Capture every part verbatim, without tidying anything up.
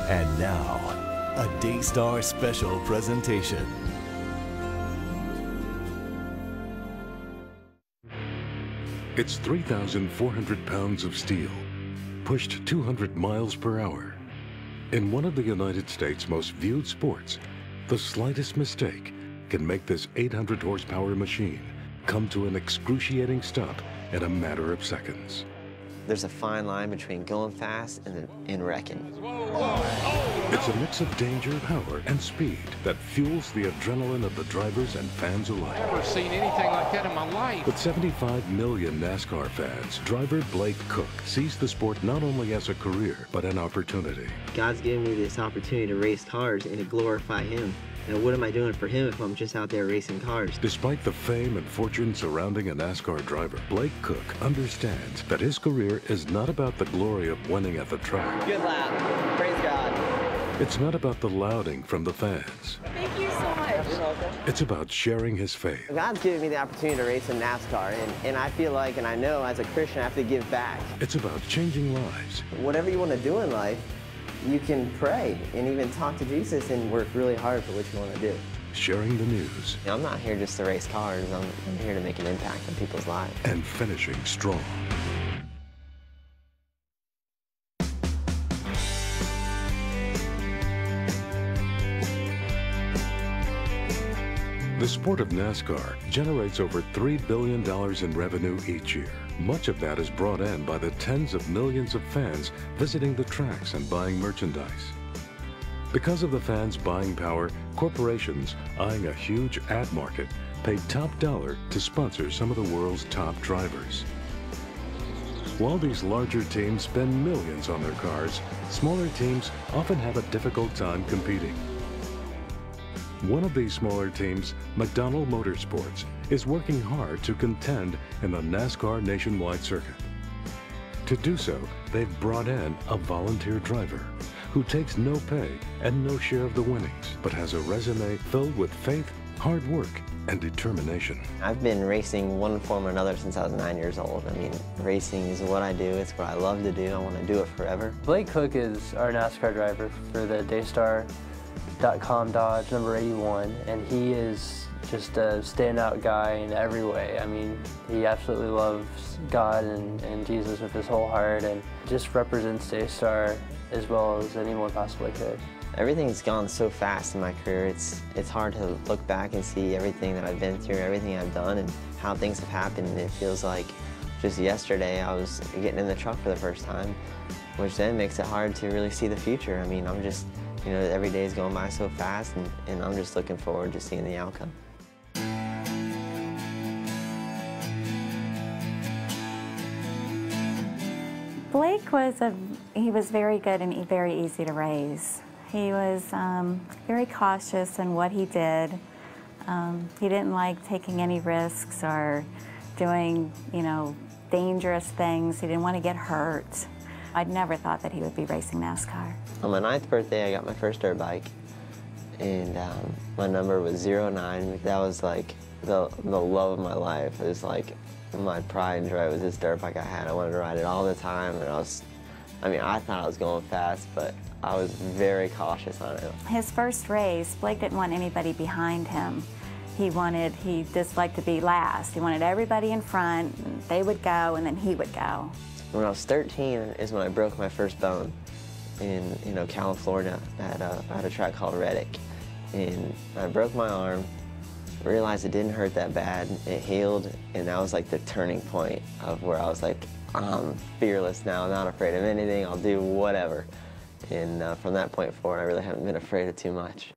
And now, a Daystar special presentation. It's three thousand four hundred pounds of steel, pushed two hundred miles per hour. In one of the United States' most viewed sports, the slightest mistake can make this eight hundred horsepower machine come to an excruciating stop in a matter of seconds. There's a fine line between going fast and, and wrecking. It's a mix of danger, power, and speed that fuels the adrenaline of the drivers and fans alike. I've never seen anything like that in my life. With seventy-five million NASCAR fans, driver Blake Koch sees the sport not only as a career, but an opportunity. God's given me this opportunity to race cars and to glorify Him. And what am I doing for Him if I'm just out there racing cars? Despite the fame and fortune surrounding a NASCAR driver, Blake Koch understands that his career is not about the glory of winning at the track. Good lap. Praise God. It's not about the lauding from the fans. Thank you so much. It's about sharing his faith. God's given me the opportunity to race in NASCAR, and, and I feel like, and I know as a Christian, I have to give back. It's about changing lives. Whatever you want to do in life, you can pray and even talk to Jesus and work really hard for what you want to do. Sharing the news. I'm not here just to race cars. I'm, I'm here to make an impact on people's lives. And finishing strong. The sport of NASCAR generates over three billion dollars in revenue each year. Much of that is brought in by the tens of millions of fans visiting the tracks and buying merchandise. Because of the fans' buying power, corporations eyeing a huge ad market pay top dollar to sponsor some of the world's top drivers. While these larger teams spend millions on their cars, smaller teams often have a difficult time competing. One of these smaller teams, McDonald Motorsports, is working hard to contend in the NASCAR nationwide circuit. To do so, they've brought in a volunteer driver who takes no pay and no share of the winnings, but has a resume filled with faith, hard work, and determination. I've been racing one form or another since I was nine years old. I mean, racing is what I do. It's what I love to do. I want to do it forever. Blake Koch is our NASCAR driver for the Daystar dot com Dodge number eighty-one, and he is just a standout guy in every way. I mean, he absolutely loves God and, and Jesus with his whole heart, and just represents Daystar as well as anyone possibly could. Everything's gone so fast in my career. It's it's hard to look back and see everything that I've been through, everything I've done, and how things have happened. And it feels like just yesterday I was getting in the truck for the first time, which then makes it hard to really see the future. I mean, I'm just, you know, every day is going by so fast, and, and I'm just looking forward to seeing the outcome. Blake was a, he was very good and very easy to raise. He was um, very cautious in what he did. Um, he didn't like taking any risks or doing, you know, dangerous things. He didn't want to get hurt. I'd never thought that he would be racing NASCAR. On my ninth birthday, I got my first dirt bike, and um, my number was zero nine. That was like the, the love of my life. It was like my pride and joy was this dirt bike I had. I wanted to ride it all the time, and I was, I mean, I thought I was going fast, but I was very cautious on it. His first race, Blake didn't want anybody behind him. He wanted, he just liked to be last. He wanted everybody in front, and they would go, and then he would go. When I was thirteen is when I broke my first bone in, you know, California at a, at a track called Reddick. And I broke my arm, realized it didn't hurt that bad, it healed, and that was like the turning point of where I was like, I'm fearless now, I'm not afraid of anything, I'll do whatever. And uh, from that point forward, I really haven't been afraid of too much.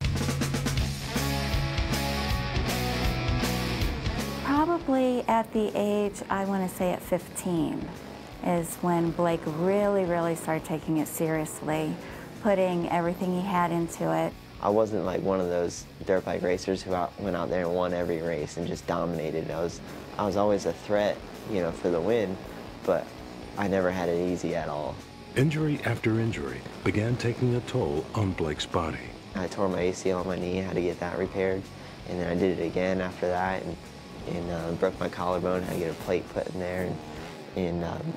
Probably at the age, I want to say at fifteen, is when Blake really, really started taking it seriously, putting everything he had into it. I wasn't like one of those dirt bike racers who out, went out there and won every race and just dominated. I was, I was always a threat, you know, for the win, but I never had it easy at all. Injury after injury began taking a toll on Blake's body. I tore my A C L on my knee, had to get that repaired, and then I did it again after that, and, and uh, broke my collarbone, had to get a plate put in there, and, and um,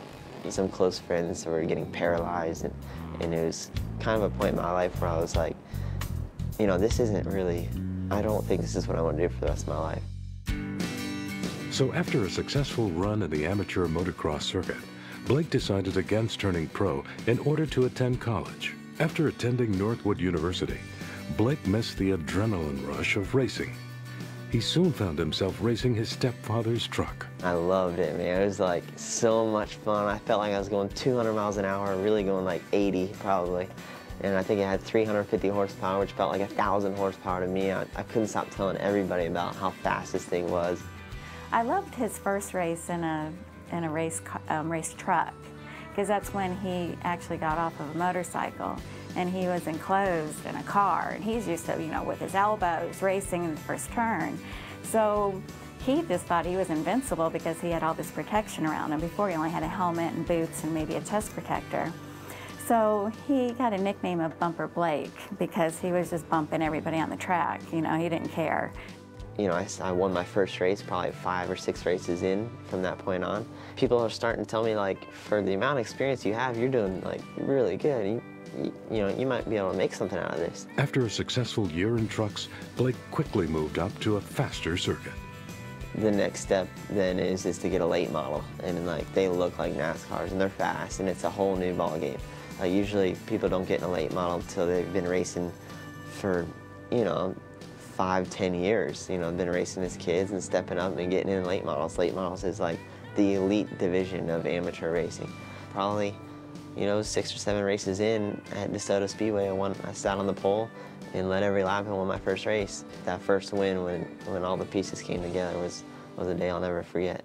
some close friends were getting paralyzed, and, and it was kind of a point in my life where I was like, you know, this isn't really, I don't think this is what I want to do for the rest of my life. So after a successful run in the amateur motocross circuit, Blake decided against turning pro in order to attend college. After attending Northwood University, Blake missed the adrenaline rush of racing. He soon found himself racing his stepfather's truck. I loved it, man. It was like so much fun. I felt like I was going two hundred miles an hour, really going like eighty probably. And I think it had three hundred fifty horsepower, which felt like a thousand horsepower to me. I, I couldn't stop telling everybody about how fast this thing was. I loved his first race in a, in a race, um, race truck, because that's when he actually got off of a motorcycle, and he was enclosed in a car, and he's used to, you know, with his elbows, racing in the first turn. So he just thought he was invincible because he had all this protection around him. Before, he only had a helmet and boots and maybe a chest protector. So he got a nickname of Bumper Blake because he was just bumping everybody on the track. You know, he didn't care. You know, I, I won my first race probably five or six races in from that point on. People are starting to tell me, like, for the amount of experience you have, you're doing, like, really good. You, you, you know, you might be able to make something out of this. After a successful year in trucks, Blake quickly moved up to a faster circuit. The next step then is, is to get a late model. And, like, they look like NASCARs, and they're fast, and it's a whole new ballgame. Uh, usually people don't get in a late model until they've been racing for, you know, five, ten years. You know, been racing as kids and stepping up and getting in late models. Late models is like the elite division of amateur racing. Probably, you know, six or seven races in at DeSoto Speedway, I, won, I sat on the pole and led every lap and won my first race. That first win, when, when all the pieces came together, was, was a day I'll never forget.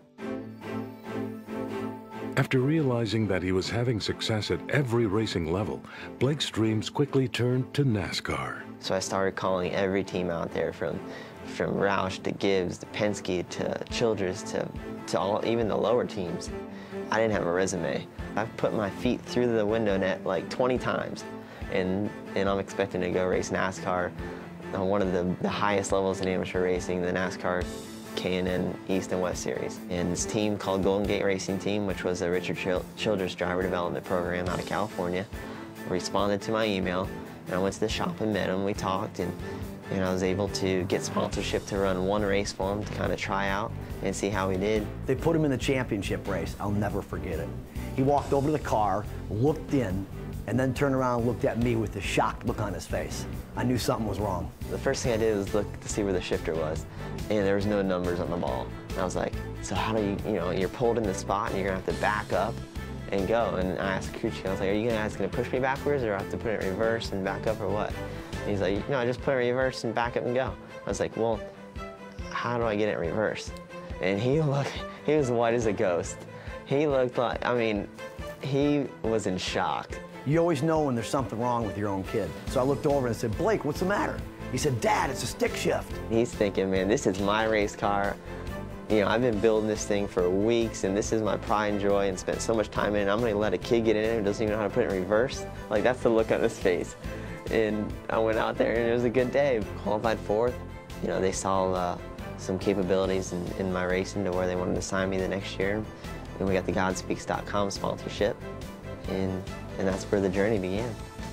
After realizing that he was having success at every racing level, Blake's dreams quickly turned to NASCAR. So I started calling every team out there, from from Roush to Gibbs to Penske to Childress to, to all, even the lower teams. I didn't have a resume. I've put my feet through the window net like twenty times, and, and I'm expecting to go race NASCAR on one of the, the highest levels in amateur racing, the NASCAR K and N East and West Series. And this team called Golden Gate Racing Team, which was a Richard Childress driver development program out of California, responded to my email, and I went to the shop and met him. We talked, and, and I was able to get sponsorship to run one race for him to kind of try out and see how he did. They put him in the championship race. I'll never forget it. He walked over to the car, looked in, and then turned around and looked at me with a shocked look on his face. I knew something was wrong. The first thing I did was look to see where the shifter was, and there was no numbers on the ball. And I was like, so how do you, you know, you're pulled in the spot and you're gonna have to back up and go. And I asked the crew chief, I was like, are you guys gonna push me backwards, or I have to put it in reverse and back up, or what? And he's like, no, just put it in reverse and back up and go. I was like, well, how do I get it in reverse? And he looked, he was white as a ghost. He looked like, I mean, he was in shock. You always know when there's something wrong with your own kid. So I looked over and said, Blake, what's the matter? He said, Dad, it's a stick shift. He's thinking, man, this is my race car. You know, I've been building this thing for weeks, and this is my pride and joy, and spent so much time in it. I'm gonna let a kid get in it who doesn't even know how to put it in reverse. Like, that's the look on his face. And I went out there, and it was a good day. Qualified fourth. You know, they saw uh, some capabilities in, in my racing to where they wanted to sign me the next year. And we got the God Speaks dot com sponsorship, and, and that's where the journey began.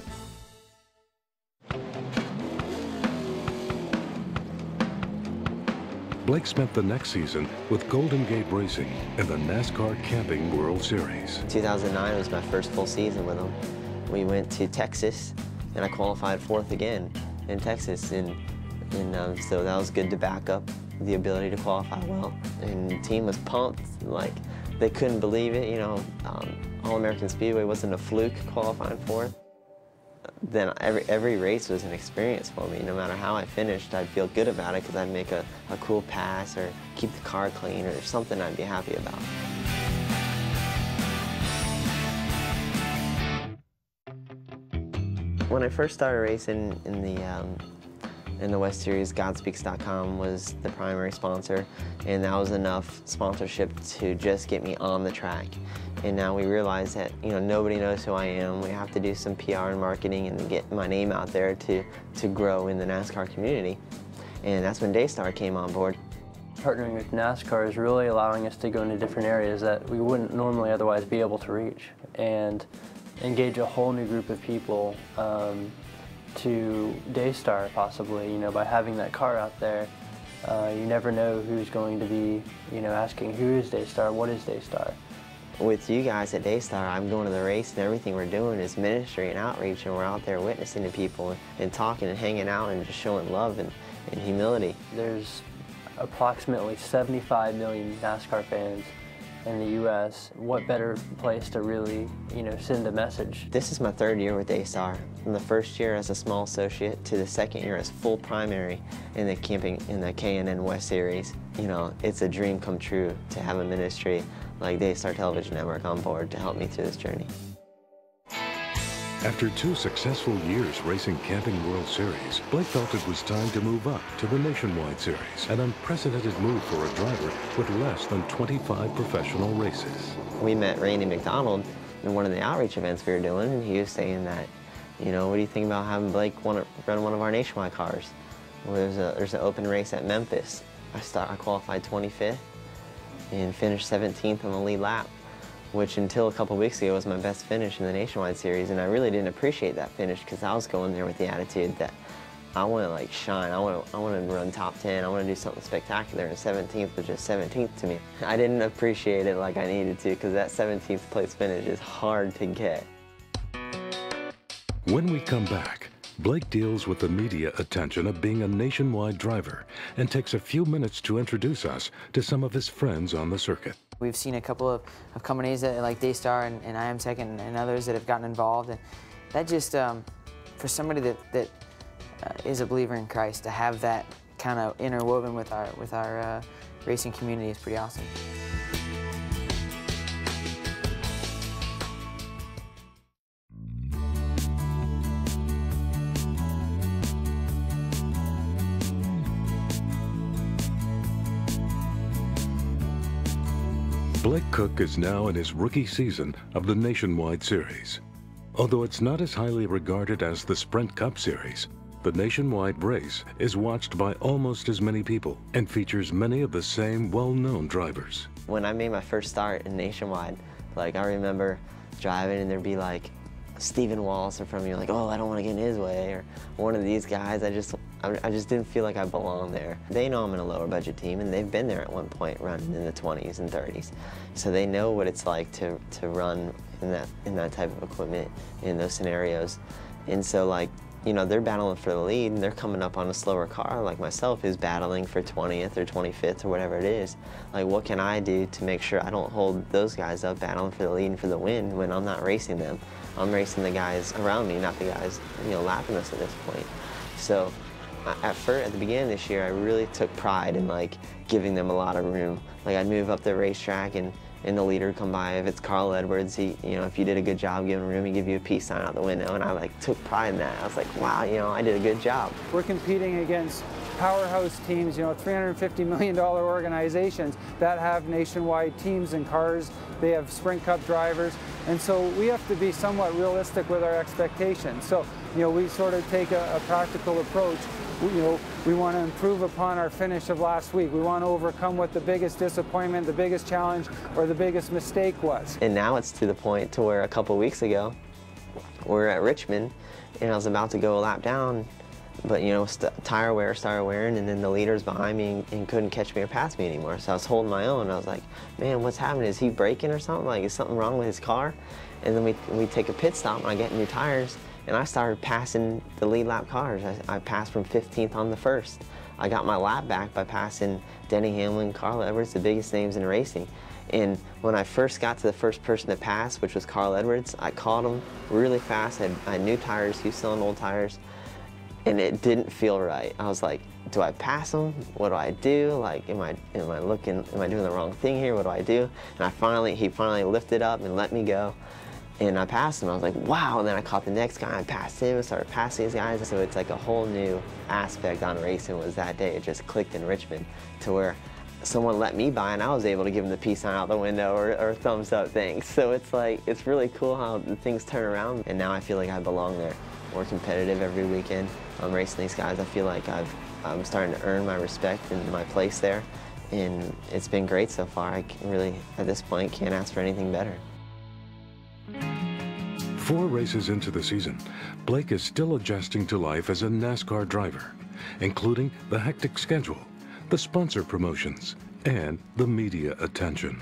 Blake spent the next season with Golden Gate Racing in the NASCAR Camping World Series. two thousand nine was my first full season with them. We went to Texas, and I qualified fourth again in Texas, and, and um, so that was good to back up the ability to qualify well. And the team was pumped, like they couldn't believe it. You know, um, All-American Speedway wasn't a fluke qualifying fourth. Then every, every race was an experience for me. No matter how I finished, I'd feel good about it because I'd make a, a cool pass or keep the car clean or something I'd be happy about. When I first started racing in the, um, in the West Series, God Speaks dot com was the primary sponsor, and that was enough sponsorship to just get me on the track. And now we realize that, you know, nobody knows who I am. We have to do some P R and marketing and get my name out there to, to grow in the NASCAR community. And that's when Daystar came on board. partnering with NASCAR is really allowing us to go into different areas that we wouldn't normally otherwise be able to reach, and engage a whole new group of people um, to Daystar possibly. You know, by having that car out there, uh, you never know who's going to be, you know, asking who is Daystar, what is Daystar. With you guys at Daystar, I'm going to the race and everything we're doing is ministry and outreach, and we're out there witnessing to people and, and talking and hanging out and just showing love and, and humility. There's approximately seventy-five million NASCAR fans in the U S What better place to really, you know, send a message? This is my third year with Daystar. From the first year as a small associate to the second year as full primary in the camping in the K and N West Series. You know, it's a dream come true to have a ministry like Daystar Television Network on board to help me through this journey. After two successful years racing Camping World Series, Blake felt it was time to move up to the Nationwide Series, an unprecedented move for a driver with less than twenty-five professional races. We met Randy McDonald in one of the outreach events we were doing, and he was saying that, you know, what do you think about having Blake want to run one of our Nationwide cars? Well, there's, a, there's an open race at Memphis. I, start, I qualified twenty-fifth and finished seventeenth on the lead lap, which until a couple weeks ago was my best finish in the Nationwide Series, and I really didn't appreciate that finish because I was going there with the attitude that I want to like shine, I want to I want to run top ten, I want to do something spectacular, and seventeenth was just seventeenth to me. I didn't appreciate it like I needed to because that seventeenth place finish is hard to get. When we come back, Blake deals with the media attention of being a Nationwide driver and takes a few minutes to introduce us to some of his friends on the circuit. We've seen a couple of, of companies that, like Daystar and, and I Am Second and others that have gotten involved, and that just, um, for somebody that, that uh, is a believer in Christ, to have that kind of interwoven with our, with our uh, racing community is pretty awesome. Blake Koch is now in his rookie season of the Nationwide Series. Although it's not as highly regarded as the Sprint Cup Series, the Nationwide race is watched by almost as many people and features many of the same well-known drivers. When I made my first start in Nationwide, like I remember driving and there'd be like Stephen Wallace in front of me, like, oh, I don't want to get in his way, or one of these guys, I just I just didn't feel like I belonged there. They know I'm in a lower budget team, and they've been there at one point running in the twenties and thirties. So they know what it's like to, to run in that, in that type of equipment in those scenarios. And so, like, you know, they're battling for the lead, and they're coming up on a slower car like myself who's battling for twentieth or twenty-fifth or whatever it is. Like, what can I do to make sure I don't hold those guys up battling for the lead and for the win when I'm not racing them? I'm racing the guys around me, not the guys, you know, lapping us at this point. So at first, at the beginning of this year, I really took pride in like giving them a lot of room. Like I'd move up the racetrack and, and the leader would come by. If it's Carl Edwards, he, you know, if you did a good job giving room, he'd give you a peace sign out the window. And I like took pride in that. I was like, wow, you know, I did a good job. We're competing against powerhouse teams, you know, three hundred fifty million dollar organizations that have nationwide teams and cars. They have Sprint Cup drivers. And so we have to be somewhat realistic with our expectations. So, you know, we sort of take a, a practical approach. We, you know, we want to improve upon our finish of last week. We want to overcome what the biggest disappointment, the biggest challenge, or the biggest mistake was. And now it's to the point to where a couple weeks ago, we're at Richmond, and I was about to go a lap down, but you know, st tire wear started wearing, and then the leaders behind me and, and couldn't catch me or pass me anymore. So I was holding my own, and I was like, man, what's happening? Is he braking or something? Like, is something wrong with his car? And then we, we take a pit stop, and I get new tires, and I started passing the lead lap cars. I, I passed from fifteenth on the first. I got my lap back by passing Denny Hamlin, Carl Edwards, the biggest names in racing. And when I first got to the first person to pass, which was Carl Edwards, I caught him really fast. I had, I had new tires, he was selling old tires, and it didn't feel right. I was like, do I pass him? What do I do? Like, am I, am I looking, am I doing the wrong thing here? What do I do? And I finally, he finally lifted up and let me go. And I passed him. I was like, wow. And then I caught the next guy. I passed him and started passing these guys. So it's like a whole new aspect on racing was that day. It just clicked in Richmond to where someone let me by and I was able to give them the peace sign out the window or, or thumbs up things. So it's like, it's really cool how things turn around. And now I feel like I belong there. We're competitive every weekend. I'm racing these guys. I feel like I've, I'm starting to earn my respect and my place there. and it's been great so far. I can really, at this point, can't ask for anything better. Four races into the season, Blake is still adjusting to life as a NASCAR driver, including the hectic schedule, the sponsor promotions, and the media attention.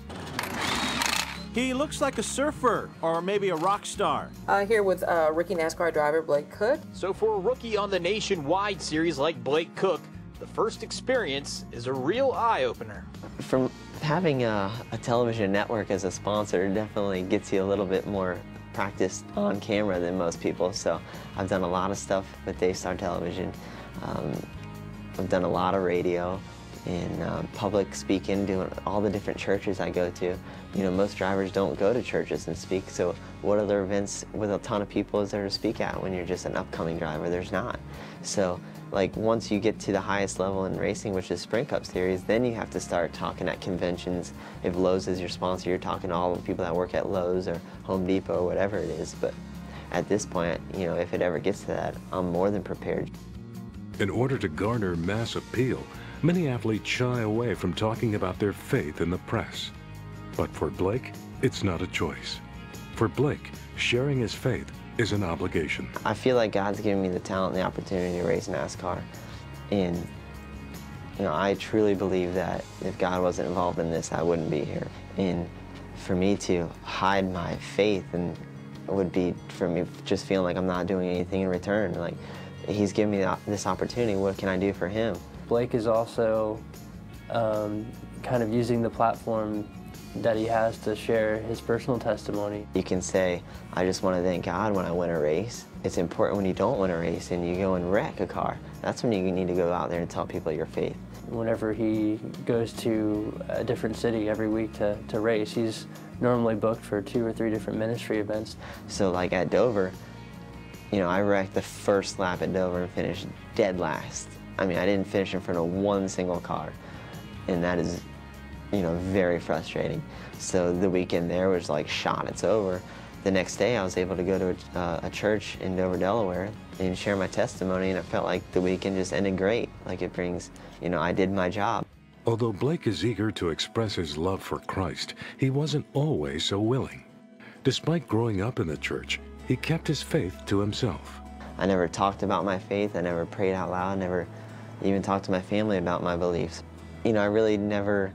He looks like a surfer or maybe a rock star. Uh, here with uh, rookie NASCAR driver Blake Koch. So for a rookie on the Nationwide series like Blake Koch, the first experience is a real eye-opener. From having a, a television network as a sponsor definitely gets you a little bit more practice on camera than most people. So I've done a lot of stuff with Daystar Television. Um, I've done a lot of radio and uh, public speaking, doing all the different churches I go to. You know, most drivers don't go to churches and speak, so what other events with a ton of people is there to speak at when you're just an upcoming driver? There's not. So, like, once you get to the highest level in racing, which is Sprint Cup Series, then you have to start talking at conventions. If Lowe's is your sponsor, you're talking to all the people that work at Lowe's or Home Depot or whatever it is. But at this point, you know, if it ever gets to that, I'm more than prepared. In order to garner mass appeal, many athletes shy away from talking about their faith in the press. But for Blake, it's not a choice. For Blake, sharing his faith is an obligation. I feel like God's given me the talent and the opportunity to race NASCAR. And, you know, I truly believe that if God wasn't involved in this, I wouldn't be here. And for me to hide my faith and would be, for me, just feeling like I'm not doing anything in return. Like, He's given me this opportunity, what can I do for Him? Blake is also um, kind of using the platform that he has to share his personal testimony. You can say, I just want to thank God when I win a race. It's important when you don't win a race and you go and wreck a car. That's when you need to go out there and tell people your faith. Whenever he goes to a different city every week to, to race, he's normally booked for two or three different ministry events. So like at Dover, you know, I wrecked the first lap at Dover and finished dead last. I mean, I didn't finish in front of one single car, and that is, you know, very frustrating. So the weekend there was like, shot, it's over. The next day I was able to go to a, uh, a church in Dover, Delaware and share my testimony, and it felt like the weekend just ended great. Like it brings, you know, I did my job. Although Blake is eager to express his love for Christ, he wasn't always so willing. Despite growing up in the church, he kept his faith to himself. I never talked about my faith, I never prayed out loud, never even talked to my family about my beliefs. You know, I really never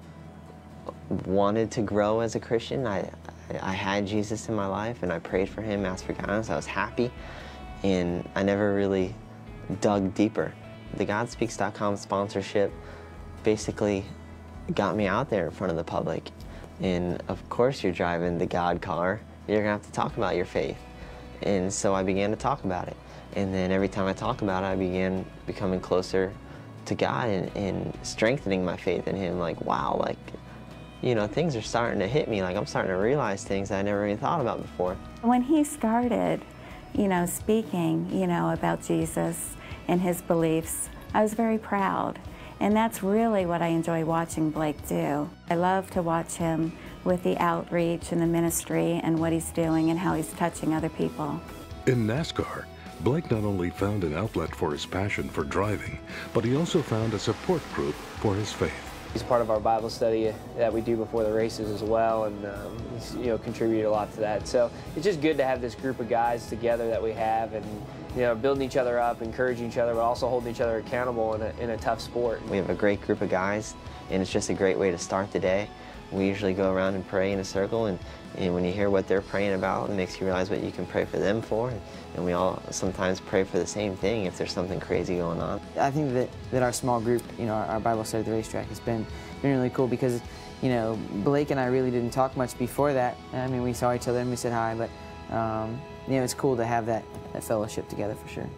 wanted to grow as a Christian. I, I had Jesus in my life and I prayed for Him, asked for guidance, I was happy, and I never really dug deeper. The God Speaks dot com sponsorship basically got me out there in front of the public. And of course you're driving the God car, you're gonna have to talk about your faith. And so I began to talk about it. And then every time I talk about it, I began becoming closer to God and, and strengthening my faith in Him. Like, wow, like, you know, things are starting to hit me. Like, I'm starting to realize things I never even thought about before. When he started, you know, speaking, you know, about Jesus and his beliefs, I was very proud. And that's really what I enjoy watching Blake do. I love to watch him with the outreach and the ministry and what he's doing and how he's touching other people. In NASCAR, Blake not only found an outlet for his passion for driving, but he also found a support group for his faith. He's part of our Bible study that we do before the races as well, and um, he's, you know, contributed a lot to that. So it's just good to have this group of guys together that we have, and you know, building each other up, encouraging each other, but also holding each other accountable in a, in a tough sport. We have a great group of guys, and it's just a great way to start the day. We usually go around and pray in a circle, and, and when you hear what they're praying about, it makes you realize what you can pray for them for. And, and we all sometimes pray for the same thing if there's something crazy going on. I think that, that our small group, you know, our, our Bible study at the racetrack has been, been really cool because, you know, Blake and I really didn't talk much before that. I mean, we saw each other and we said hi, but, um, you know, it's cool to have that, that fellowship together for sure.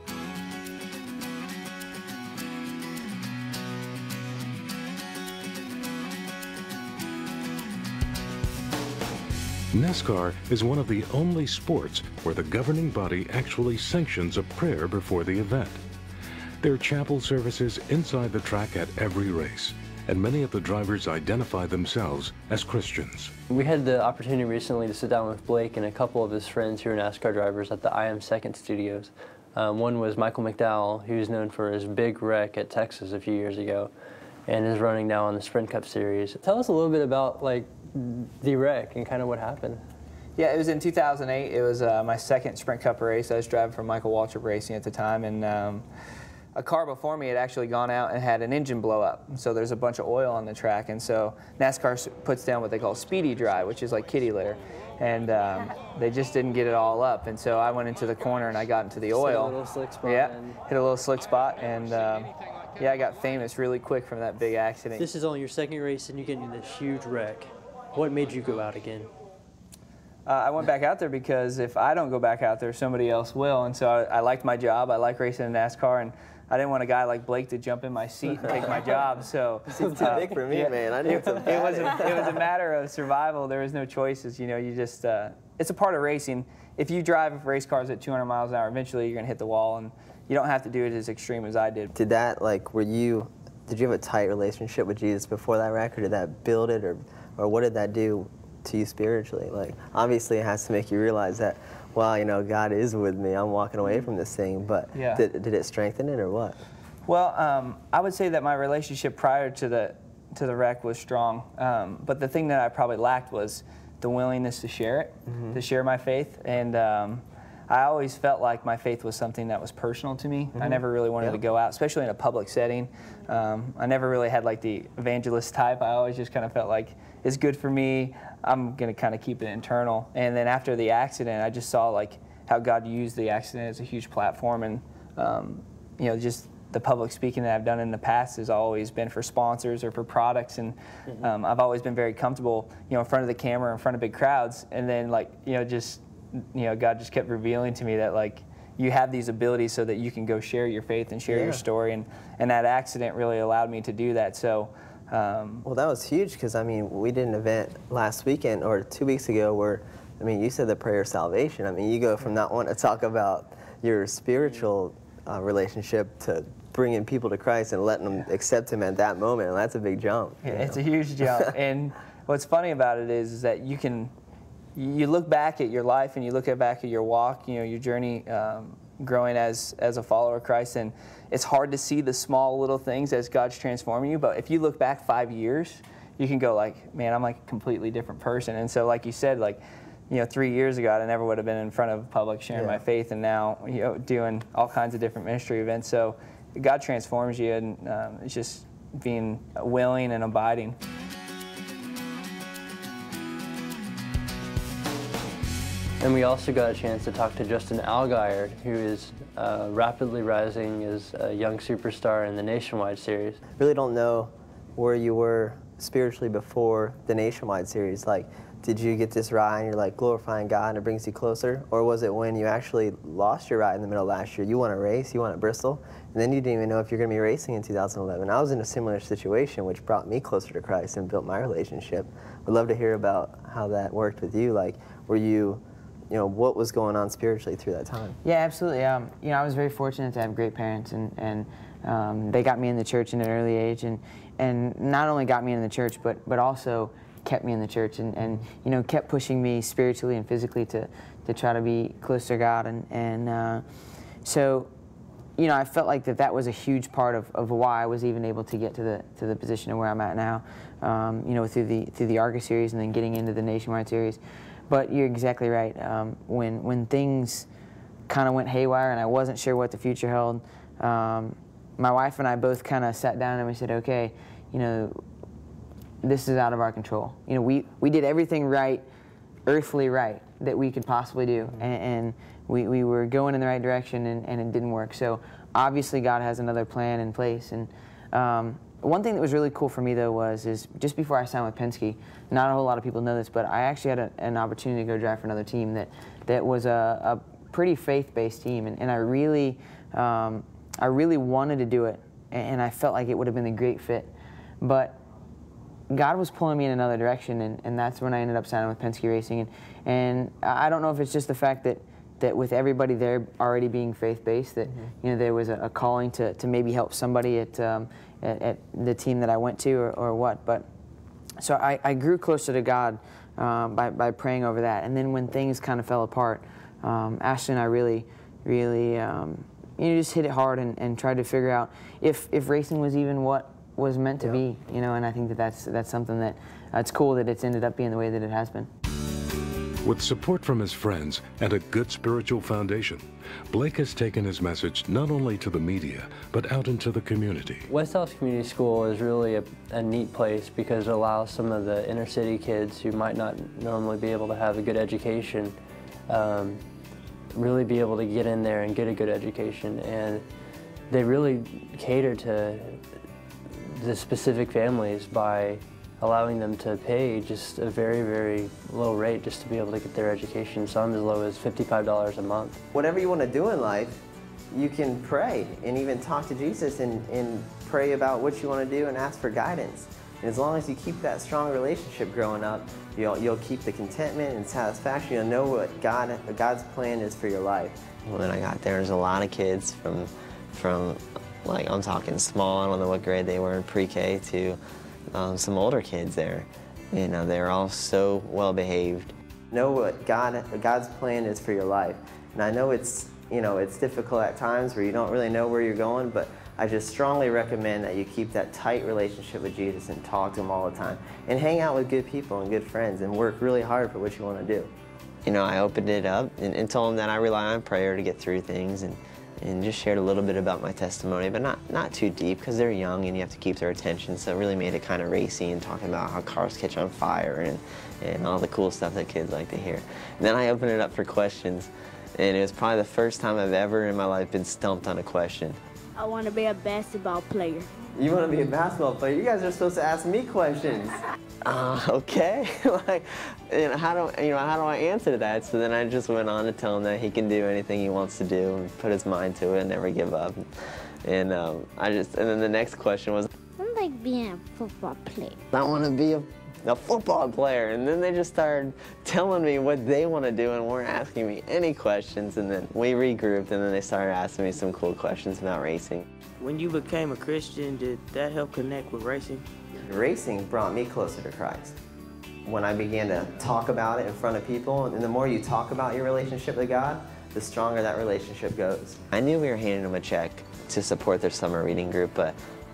NASCAR is one of the only sports where the governing body actually sanctions a prayer before the event. There are chapel services inside the track at every race, and many of the drivers identify themselves as Christians. We had the opportunity recently to sit down with Blake and a couple of his friends who are NASCAR drivers at the I Am Second studios. Um, one was Michael McDowell, who's known for his big wreck at Texas a few years ago. and is running now on the Sprint Cup Series. Tell us a little bit about like the wreck and kind of what happened. Yeah, it was in two thousand eight. It was uh, my second Sprint Cup race. I was driving for Michael Waltrip Racing at the time, and um, a car before me had actually gone out and had an engine blow up. So there's a bunch of oil on the track, and so NASCAR puts down what they call speedy dry, which is like kitty litter. And um, they just didn't get it all up, and so I went into the corner and I got into the oil. Hit a little slick spot. Yeah, hit a little slick spot, and um, yeah, I got famous really quick from that big accident. This is only your second race, and you get into this huge wreck. What made you go out again? Uh, I went back out there because if I don't go back out there, somebody else will, and so I, I liked my job. I like racing in NASCAR, and I didn't want a guy like Blake to jump in my seat and take my job. So it's too uh, big for me, yeah, man. I need it, some it was a, it was a matter of survival. There was no choices. You know, you just uh, it's a part of racing. If you drive race cars at two hundred miles an hour, eventually you're gonna hit the wall, and you don't have to do it as extreme as I did. Did that like were you? Did you have a tight relationship with Jesus before that wreck, or did that build it, or or what did that do to you spiritually? Like, obviously, it has to make you realize that, well, you know, God is with me. I'm walking away from this thing. But yeah. did, did it strengthen it, or what? Well, um, I would say that my relationship prior to the to the wreck was strong. Um, but the thing that I probably lacked was the willingness to share it, mm-hmm. to share my faith. And um, I always felt like my faith was something that was personal to me. Mm-hmm. I never really wanted yeah. to go out, especially in a public setting. Um, I never really had like the evangelist type. I always just kind of felt like it's good for me. I'm going to kind of keep it internal. And then after the accident, I just saw like how God used the accident as a huge platform. And, um, you know, just the public speaking that I've done in the past has always been for sponsors or for products. And um, I've always been very comfortable, you know, in front of the camera, in front of big crowds. And then like, you know, just, you know, God just kept revealing to me that like, you have these abilities so that you can go share your faith and share yeah. your story. And, and that accident really allowed me to do that. So, Um, well, that was huge because, I mean, we did an event last weekend or two weeks ago where, I mean, you said the prayer of salvation. I mean, you go from not wanting to talk about your spiritual uh, relationship to bringing people to Christ and letting them accept Him at that moment, and that's a big jump. Yeah, it's know? a huge jump. And what's funny about it is, is that you can, you look back at your life and you look at back at your walk, you know, your journey um, growing as, as a follower of Christ, and it's hard to see the small little things as God's transforming you, but if you look back five years, you can go like, man, I'm like a completely different person. And so like you said, like, you know, three years ago, I never would have been in front of the public sharing yeah. my faith, and now, you know, doing all kinds of different ministry events. So God transforms you, and um, it's just being willing and abiding. And we also got a chance to talk to Justin Allgaier, who is uh, rapidly rising as a young superstar in the Nationwide Series. Really don't know where you were spiritually before the Nationwide Series. Like, did you get this ride and you're like glorifying God and it brings you closer? Or was it when you actually lost your ride in the middle of last year? You won a race, you won at Bristol, and then you didn't even know if you're going to be racing in two thousand eleven. I was in a similar situation, which brought me closer to Christ and built my relationship. Would love to hear about how that worked with you. Like, were you... you know, what was going on spiritually through that time? Yeah, absolutely. Um, you know, I was very fortunate to have great parents, and, and um, they got me in the church at an early age, and, and not only got me in the church, but, but also kept me in the church, and, and you know, kept pushing me spiritually and physically to, to try to be close to God. And, and uh, so, you know, I felt like that that was a huge part of, of why I was even able to get to the, to the position of where I'm at now, um, you know, through the, through the ARCA series and then getting into the Nationwide series. But you're exactly right. Um, when when things kind of went haywire and I wasn't sure what the future held, um, my wife and I both kind of sat down and we said, okay, you know, this is out of our control. You know, we, we did everything right, earthly right, that we could possibly do. And, and we, we were going in the right direction, and, and it didn't work. So obviously God has another plan in place. And um, one thing that was really cool for me, though, was is just before I signed with Penske, not a whole lot of people know this, but I actually had a, an opportunity to go drive for another team that, that was a, a pretty faith-based team, and, and I really um, I really wanted to do it, and I felt like it would have been a great fit. But God was pulling me in another direction, and, and that's when I ended up signing with Penske Racing. And, and I don't know if it's just the fact that that with everybody there already being faith-based, that mm-hmm. you know, there was a, a calling to, to maybe help somebody at, um, at, at the team that I went to, or, or what. But so I, I grew closer to God um, by, by praying over that. And then when things kind of fell apart, um, Ashley and I really, really, um, you know, just hit it hard and, and tried to figure out if, if racing was even what was meant to be, you know, and I think that that's, that's something that, uh, it's cool that it's ended up being the way that it has been. With support from his friends and a good spiritual foundation, Blake has taken his message not only to the media, but out into the community. West Dallas Community School is really a, a neat place because it allows some of the inner city kids who might not normally be able to have a good education, um, really be able to get in there and get a good education. And they really cater to the specific families by allowing them to pay just a very, very low rate just to be able to get their education, some as low as fifty-five dollars a month. Whatever you want to do in life, you can pray and even talk to Jesus and, and pray about what you want to do and ask for guidance. And as long as you keep that strong relationship growing up, you'll, you'll keep the contentment and satisfaction. You'll know what God, God's plan is for your life. When I got there, there's a lot of kids from, from like I'm talking small, I don't know what grade they were in pre-K, to Um, some older kids there. You know, they're all so well behaved. Know what God, God's plan is for your life. And I know it's, you know, it's difficult at times where you don't really know where you're going, but I just strongly recommend that you keep that tight relationship with Jesus and talk to him all the time. And hang out with good people and good friends and work really hard for what you want to do. You know, I opened it up and, and told them that I rely on prayer to get through things, and and just shared a little bit about my testimony, but not, not too deep because they're young and you have to keep their attention, so it really made it kind of racy and talking about how cars catch on fire and, and all the cool stuff that kids like to hear. And then I opened it up for questions, and it was probably the first time I've ever in my life been stumped on a question. I want to be a basketball player. You want to be a basketball player? You guys are supposed to ask me questions. Uh, okay. Like, you know, how do you know how do I answer that? So then I just went on to tell him that he can do anything he wants to do and put his mind to it and never give up. And um, I just and then the next question was, I like being a football player. I want to be a, a football player. And then they just started telling me what they want to do and weren't asking me any questions. And then we regrouped, and then they started asking me some cool questions about racing. When you became a Christian, did that help connect with racing? Racing brought me closer to Christ. When I began to talk about it in front of people, and the more you talk about your relationship with God, the stronger that relationship goes. I knew we were handing them a check to support their summer reading group, but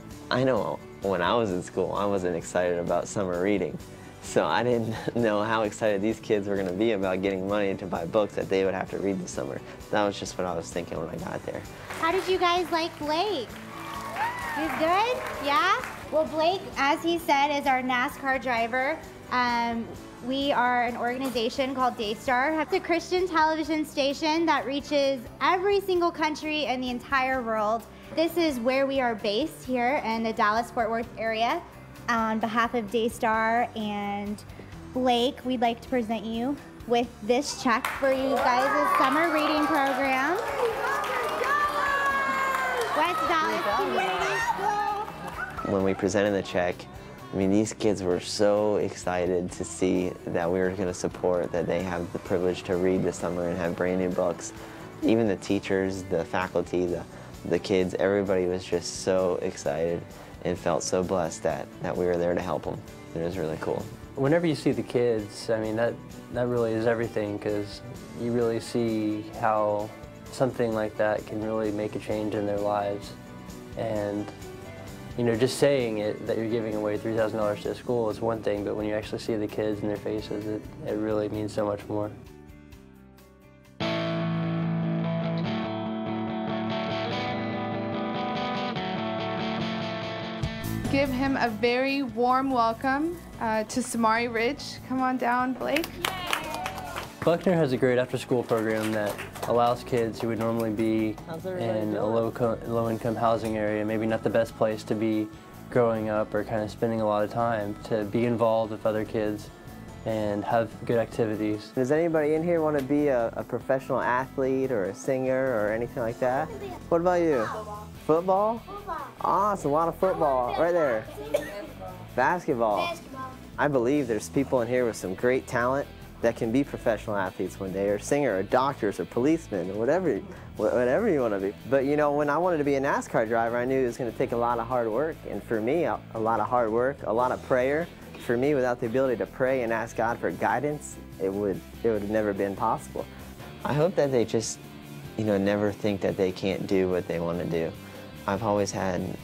I know when I was in school, I wasn't excited about summer reading. So I didn't know how excited these kids were going to be about getting money to buy books that they would have to read this summer. That was just what I was thinking when I got there. How did you guys like Blake? He's good? Yeah? Well, Blake, as he said, is our NASCAR driver. Um, we are an organization called Daystar. It's a Christian television station that reaches every single country in the entire world. This is where we are based here in the Dallas-Fort Worth area. On behalf of Daystar and Blake, we'd like to present you with this check for you guys' summer reading program. West Dallas Community School. When we presented the check, I mean, these kids were so excited to see that we were going to support, that they have the privilege to read this summer and have brand new books. Even the teachers, the faculty, the, the kids, everybody was just so excited and felt so blessed that, that we were there to help them. It was really cool. Whenever you see the kids, I mean, that, that really is everything, because you really see how something like that can really make a change in their lives. And, you know, just saying it, that you're giving away three thousand dollars to a school is one thing, but when you actually see the kids and their faces, it, it really means so much more. Give him a very warm welcome uh, to Samari Ridge. Come on down, Blake. Buckner has a great after-school program that allows kids who would normally be in a low-income low housing area, maybe not the best place to be growing up or kind of spending a lot of time, to be involved with other kids and have good activities. Does anybody in here want to be a, a professional athlete or a singer or anything like that? What about you? Football? Football. Awesome, a lot of football. Right there. Basketball. Basketball. I believe there's people in here with some great talent that can be professional athletes one day, or singer, or doctors, or policemen, or whatever, whatever you want to be. But you know, when I wanted to be a NASCAR driver, I knew it was going to take a lot of hard work. And for me, a, a lot of hard work, a lot of prayer. For me, without the ability to pray and ask God for guidance, it would, it would have never been possible. I hope that they just, you know, never think that they can't do what they want to do. I've always had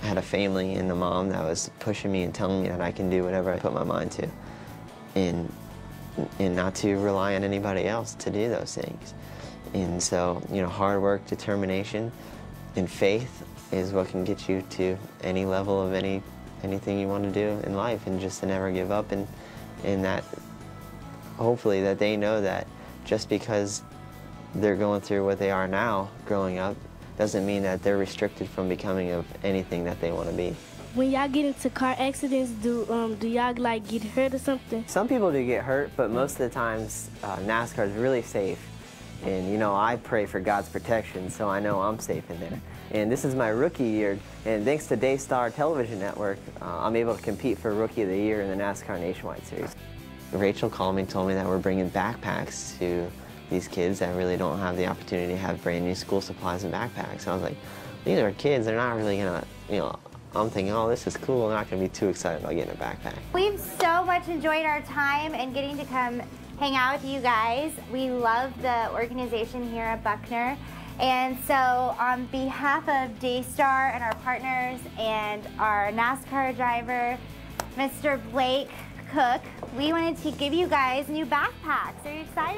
I had a family and a mom that was pushing me and telling me that I can do whatever I put my mind to, and, and not to rely on anybody else to do those things. And so, you know, hard work, determination, and faith is what can get you to any level of any anything you want to do in life, and just to never give up, and, and that hopefully that they know that just because they're going through what they are now growing up doesn't mean that they're restricted from becoming of anything that they want to be. When y'all get into car accidents, do um, do y'all like get hurt or something? Some people do get hurt, but most of the times uh, NASCAR is really safe. And you know, I pray for God's protection, so I know I'm safe in there. And this is my rookie year, and thanks to Daystar Television Network, uh, I'm able to compete for Rookie of the Year in the NASCAR Nationwide Series. Rachel called me and told me that we're bringing backpacks to these kids that really don't have the opportunity to have brand new school supplies and backpacks. So I was like, these are kids, they're not really gonna, you know, I'm thinking, oh, this is cool, they're not gonna be too excited about getting a backpack. We've so much enjoyed our time and getting to come hang out with you guys. We love the organization here at Buckner. And so on behalf of Daystar and our partners and our NASCAR driver, Mister Blake Cook, we wanted to give you guys new backpacks. Are you excited?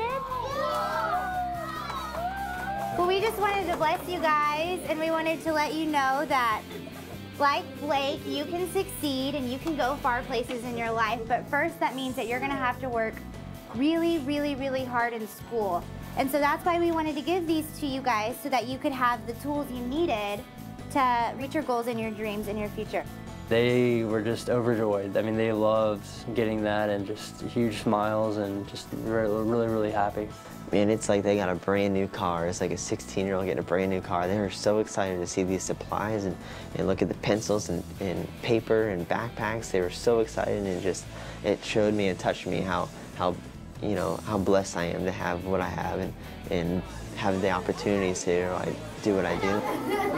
Well, we just wanted to bless you guys, and we wanted to let you know that, like Blake, you can succeed and you can go far places in your life, but first that means that you're gonna have to work really, really, really hard in school. And so that's why we wanted to give these to you guys, so that you could have the tools you needed to reach your goals and your dreams in your future. They were just overjoyed. I mean, they loved getting that, and just huge smiles, and just really, really, really happy. Man, it's like they got a brand new car. It's like a sixteen year old getting a brand new car. They were so excited to see these supplies and, and look at the pencils and, and paper and backpacks. They were so excited, and it just, it showed me and touched me how, how you know, how blessed I am to have what I have, and, and have the opportunities to like, do what I do.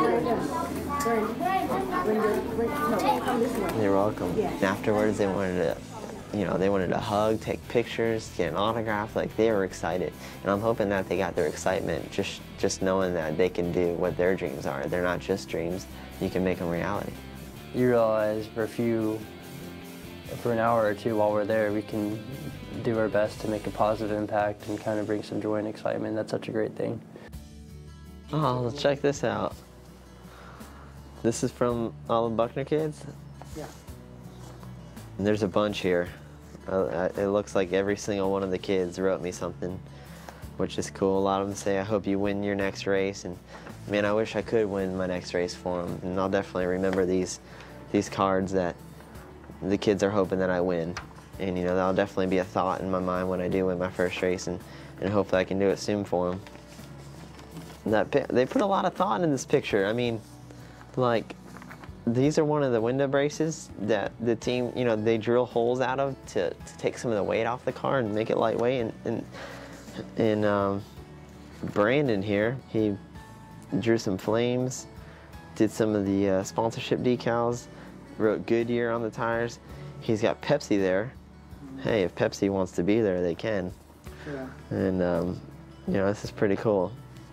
You're welcome. And afterwards, they wanted to, you know, they wanted to hug, take pictures, get an autograph. Like, they were excited. And I'm hoping that they got their excitement just, just knowing that they can do what their dreams are. They're not just dreams. You can make them reality. You realize for a few, for an hour or two while we're there, we can do our best to make a positive impact and kind of bring some joy and excitement. That's such a great thing. Oh, check this out. This is from all the Buckner kids? Yeah. And there's a bunch here. Uh, it looks like every single one of the kids wrote me something, which is cool. A lot of them say, I hope you win your next race. And man, I wish I could win my next race for them. And I'll definitely remember these, these cards that the kids are hoping that I win. And you know, that'll definitely be a thought in my mind when I do win my first race, and, and hopefully I can do it soon for them. That, they put a lot of thought in this picture. I mean, like, these are one of the window braces that the team, you know, they drill holes out of to, to take some of the weight off the car and make it lightweight. And, and, and um, Brandon here, he drew some flames, did some of the uh, sponsorship decals, wrote Goodyear on the tires. He's got Pepsi there. Hey, if Pepsi wants to be there, they can. Yeah. And, um, you know, this is pretty cool.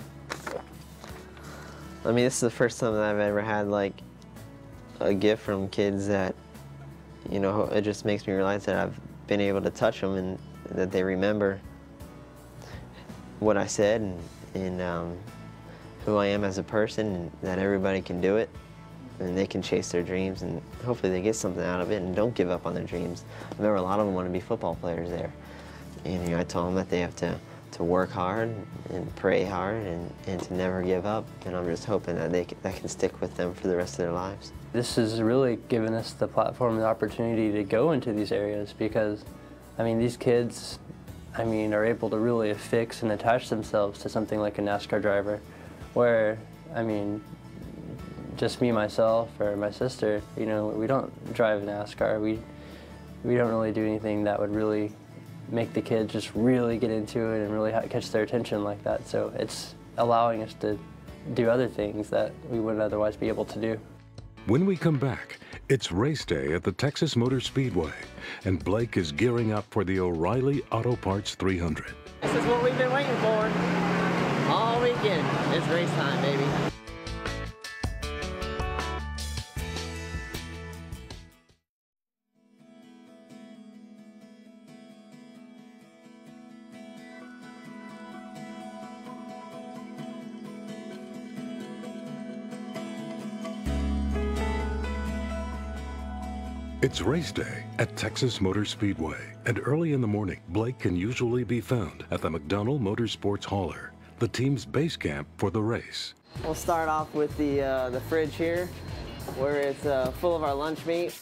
I mean, this is the first time that I've ever had, like, a gift from kids that, you know, it just makes me realize that I've been able to touch them, and that they remember what I said, and, and um, who I am as a person, and that everybody can do it, and they can chase their dreams, and hopefully they get something out of it and don't give up on their dreams. I remember a lot of them want to be football players there. And you know, I told them that they have to, to work hard and pray hard, and, and to never give up. And I'm just hoping that they can, that can stick with them for the rest of their lives. This has really given us the platform and the opportunity to go into these areas, because, I mean, these kids, I mean, are able to really affix and attach themselves to something like a NASCAR driver, where, I mean, just me, myself, or my sister, you know, we don't drive NASCAR. We, we don't really do anything that would really make the kids just really get into it and really catch their attention like that. So it's allowing us to do other things that we wouldn't otherwise be able to do. When we come back, it's race day at the Texas Motor Speedway, and Blake is gearing up for the O'Reilly Auto Parts three hundred. This is what we've been waiting for all weekend. It's race time, baby. It's race day at Texas Motor Speedway, and early in the morning, Blake can usually be found at the McDonald Motorsports Hauler, the team's base camp for the race. We'll start off with the, uh, the fridge here, where it's uh, full of our lunch meat.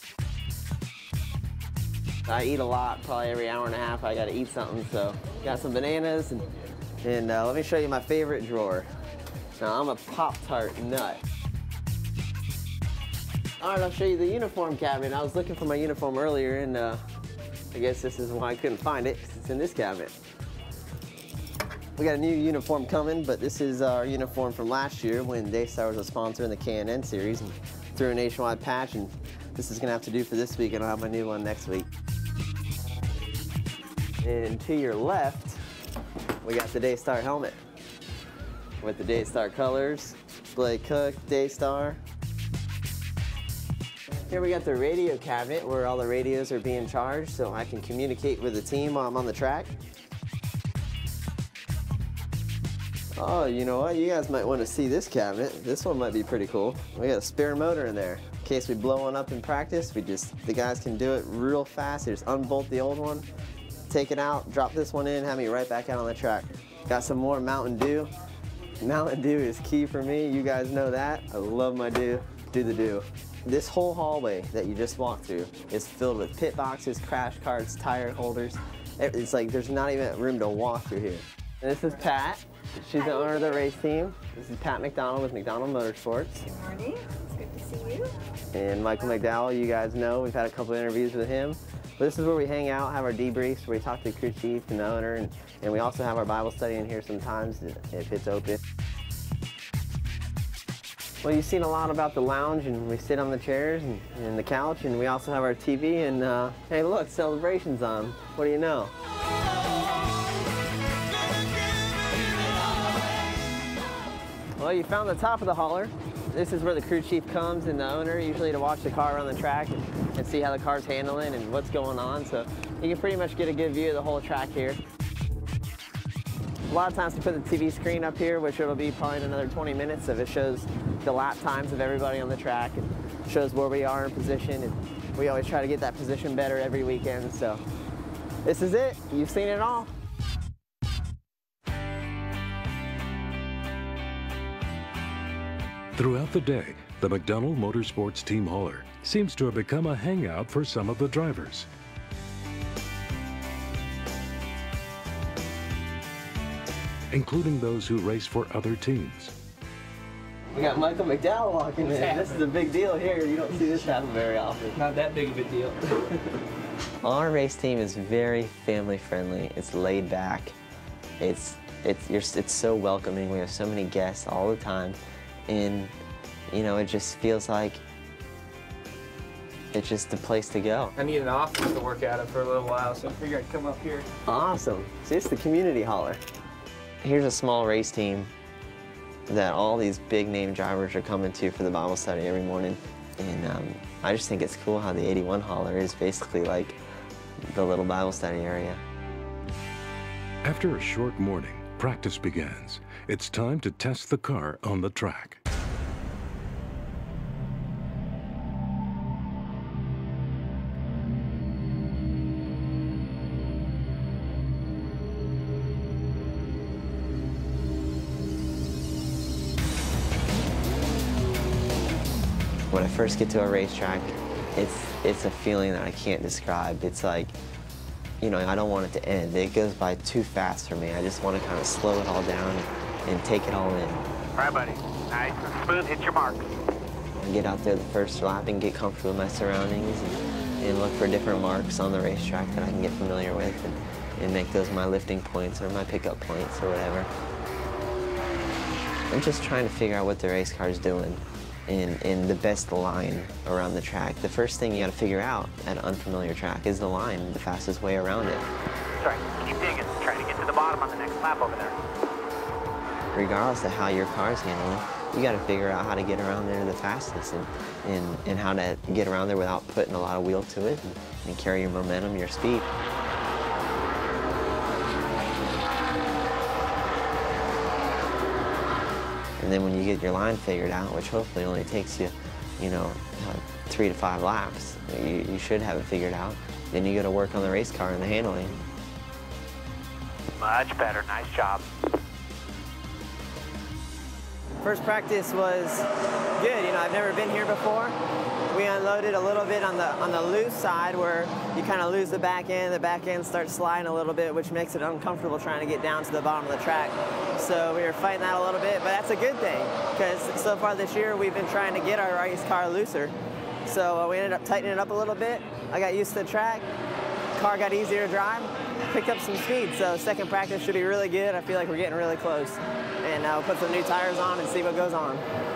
I eat a lot, probably every hour and a half I gotta eat something, so got some bananas, and, and uh, let me show you my favorite drawer. Now, I'm a Pop-Tart nut. All right, I'll show you the uniform cabinet. I was looking for my uniform earlier, and uh, I guess this is why I couldn't find it, 'cause it's in this cabinet. We got a new uniform coming, but this is our uniform from last year when Daystar was a sponsor in the K and N series and threw a nationwide patch, and this is gonna have to do for this week, and I'll have my new one next week. And to your left, we got the Daystar helmet with the Daystar colors, Blake Cook, Daystar. Here we got the radio cabinet where all the radios are being charged so I can communicate with the team while I'm on the track. Oh, you know what? You guys might want to see this cabinet. This one might be pretty cool. We got a spare motor in there. In case we blow one up in practice, we just, the guys can do it real fast. They just unbolt the old one, take it out, drop this one in, have me right back out on the track. Got some more Mountain Dew. Mountain Dew is key for me. You guys know that. I love my Dew. Do the Dew. This whole hallway that you just walked through is filled with pit boxes, crash carts, tire holders. It's like there's not even room to walk through here. And this is Pat. She's the owner of the race team. This is Pat McDonald with McDonald Motorsports. Good morning. It's good to see you. And Michael McDowell, you guys know. We've had a couple of interviews with him. But this is where we hang out, have our debriefs, where we talk to the crew chief and the owner, and, and we also have our Bible study in here sometimes if it's open. Well, you've seen a lot about the lounge, and we sit on the chairs and, and the couch, and we also have our T V, and uh, hey, look, celebration's on. What do you know? Well, you found the top of the hauler. This is where the crew chief comes and the owner, usually to watch the car around the track and, and see how the car's handling and what's going on. So you can pretty much get a good view of the whole track here. A lot of times we put the T V screen up here, which it'll be probably in another twenty minutes, so it shows the lap times of everybody on the track and shows where we are in position, and we always try to get that position better every weekend. So this is it. You've seen it all. Throughout the day, the McDonald Motorsports Team Hauler seems to have become a hangout for some of the drivers. Including those who race for other teams. We got Michael McDowell walking in. This is a big deal here. You don't see this happen very often. Not that big of a deal. Our race team is very family friendly. It's laid back. It's it's you're, it's so welcoming. We have so many guests all the time, and you know it just feels like it's just the place to go. I need an office to work out of for a little while, so I figured I'd come up here. Awesome. See, it's the community hauler. Here's a small race team that all these big name drivers are coming to for the Bible study every morning. And um, I just think it's cool how the eighty-one hauler is basically like the little Bible study area. After a short morning, practice begins. It's time to test the car on the track. When I first get to a racetrack, it's, it's a feeling that I can't describe. It's like, you know, I don't want it to end. It goes by too fast for me. I just want to kind of slow it all down and take it all in. All right, buddy. Nice and smooth. Hit your marks. I get out there the first lap and get comfortable with my surroundings and, and look for different marks on the racetrack that I can get familiar with and, and make those my lifting points or my pickup points or whatever. I'm just trying to figure out what the race car is doing. In, in the best line around the track. The first thing you got to figure out at an unfamiliar track is the line, the fastest way around it. Sorry, keep digging. Try to get to the bottom on the next lap over there. Regardless of how your car's handling, you got to figure out how to get around there the fastest and, and, and how to get around there without putting a lot of wheel to it and, and carry your momentum, your speed. And then when you get your line figured out, which hopefully only takes you you know, uh, three to five laps. You, you should have it figured out. Then you got to work on the race car and the handling. Much better. Nice job. First practice was good. You know, I've never been here before. We unloaded a little bit on the on the loose side where you kind of lose the back end. The back end starts sliding a little bit, which makes it uncomfortable trying to get down to the bottom of the track. So we were fighting that a little bit, but that's a good thing because so far this year we've been trying to get our race car looser. So uh, we ended up tightening it up a little bit. I got used to the track. Car got easier to drive. Picked up some speed. So second practice should be really good. I feel like we're getting really close. And uh, we'll put some new tires on and see what goes on.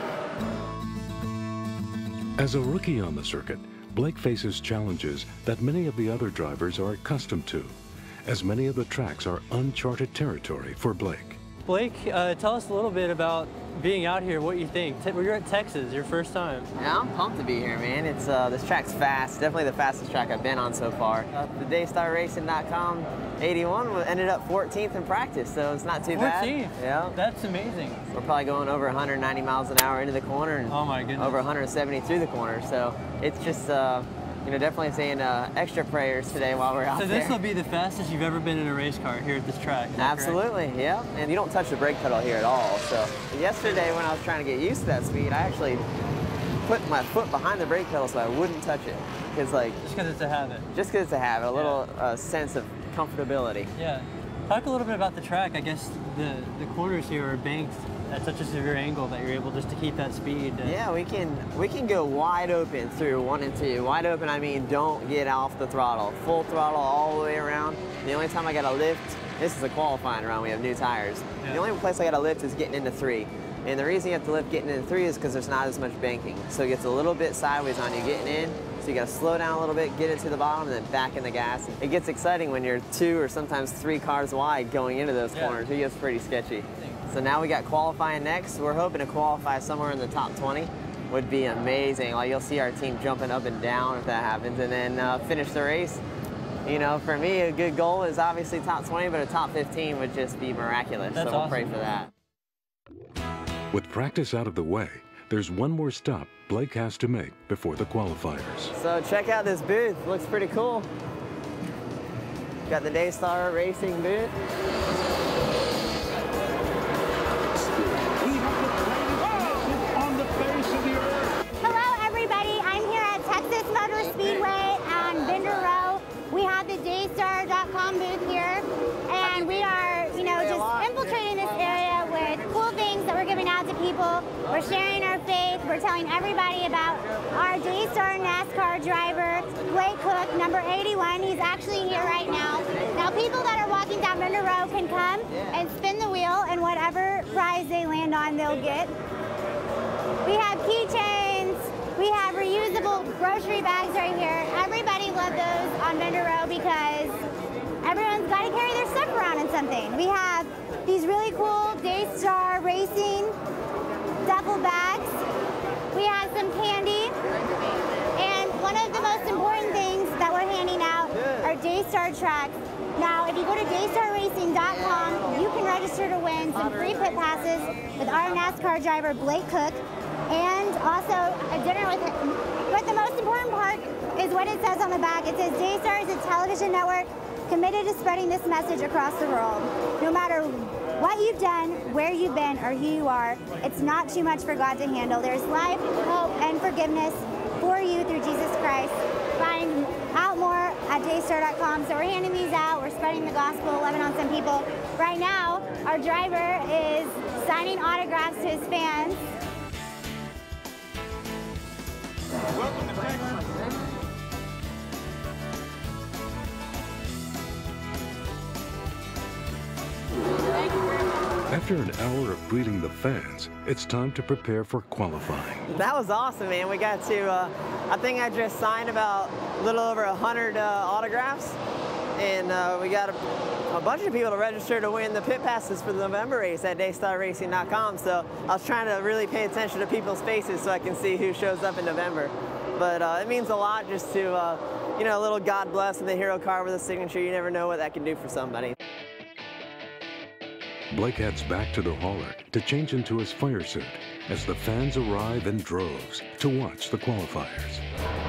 As a rookie on the circuit, Blake faces challenges that many of the other drivers are accustomed to, as many of the tracks are uncharted territory for Blake. Blake, uh, tell us a little bit about being out here, what you think. Te You're at Texas, your first time. Yeah, I'm pumped to be here, man. It's uh, this track's fast, definitely the fastest track I've been on so far. Uh, the Daystar Racing dot com eighty-one ended up fourteenth in practice, so it's not too bad. fourteenth? Yeah. That's amazing. We're probably going over one hundred ninety miles an hour into the corner and oh my goodness. over one hundred seventy through the corner. So it's just, uh, you know, definitely saying uh, extra prayers today while we're out there. So there. this will be the fastest you've ever been in a race car here at this track. Absolutely, correct? Yeah. And you don't touch the brake pedal here at all. So yesterday when I was trying to get used to that speed, I actually put my foot behind the brake pedal so I wouldn't touch it. Cause like, just because it's a habit. Just because it's a habit, a yeah. little uh, sense of comfortability. Yeah. Talk a little bit about the track. I guess the, the corners here are banked at such a severe angle that you're able just to keep that speed. Yeah, we can we can go wide open through one and two. Wide open, I mean, don't get off the throttle. Full throttle all the way around. The only time I got to lift, this is a qualifying round, we have new tires. Yeah. The only place I got to lift is getting into three. And the reason you have to lift getting into three is because there's not as much banking. So it gets a little bit sideways on you getting in. So you got to slow down a little bit, get it to the bottom, and then back in the gas. It gets exciting when you're two or sometimes three cars wide going into those yeah. corners. It gets pretty sketchy. So now we got qualifying next. We're hoping to qualify somewhere in the top twenty. Would be amazing. Like you'll see our team jumping up and down if that happens, and then uh, finish the race. You know, for me, a good goal is obviously top twenty, but a top fifteen would just be miraculous. That's so we'll awesome. pray for that. With practice out of the way, there's one more stop Blake has to make before the qualifiers. So check out this booth. Looks pretty cool. Got the Daystar Racing booth. Hello, everybody. I'm here at Texas Motor Speedway on Bender Row. We have the Daystar dot com booth here, and we are, you know, just infiltrating this area with cool things that we're giving out to people. We're sharing our faith. We're telling everybody about our Daystar NASCAR driver, Blake Cook, number eighty-one. He's actually here right now. Now, people that are walking down Bender Row can come and spin the wheel, and whatever prize they land on, they'll get. We have keychains. We have reusable grocery bags right here. Everybody loves those on Bender Row because everyone's got to carry their stuff around in something. We have these really cool Daystar Racing duffel bags. We have some candy. And one of the most important things that we're handing out are Daystar tracks. Now, if you go to Daystar Racing dot com, you can register to win some free pit passes with our NASCAR driver, Blake Cook, and also a dinner with him. But the most important part is what it says on the back. It says Daystar is a television network committed to spreading this message across the world. No matter what you've done, where you've been, or who you are, it's not too much for God to handle. There's life, hope, and forgiveness for you through Jesus Christ. Find out more at Daystar dot com. So we're handing these out. We're spreading the gospel, loving on some people. Right now, our driver is signing autographs to his fans. Welcome to Texas. After an hour of greeting the fans, it's time to prepare for qualifying. That was awesome, man. We got to, uh, I think I just signed about a little over one hundred uh, autographs, and uh, we got a, a bunch of people to register to win the pit passes for the November race at Daystar Racing dot com. So I was trying to really pay attention to people's faces so I can see who shows up in November. But uh, it means a lot just to, uh, you know, a little God bless in the hero car with a signature. You never know what that can do for somebody. Blake heads back to the hauler to change into his fire suit as the fans arrive in droves to watch the qualifiers.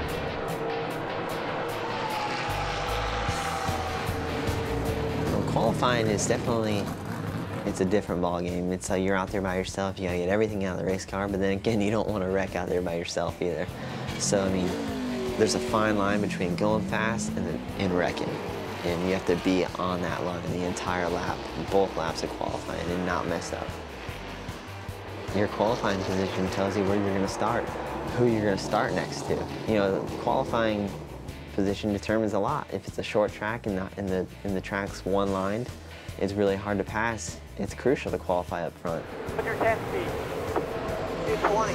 Well, qualifying is definitely, it's a different ball game. It's like you're out there by yourself, you gotta get everything out of the race car, but then again, you don't want to wreck out there by yourself either. So, I mean, there's a fine line between going fast and, then, and wrecking. And you have to be on that line the entire lap, both laps of qualifying, and not mess up. Your qualifying position tells you where you're gonna start, who you're gonna start next to. You know, the qualifying position determines a lot. If it's a short track and the, and the, and the track's one-lined, it's really hard to pass. It's crucial to qualify up front. What's your test speed? two twenty.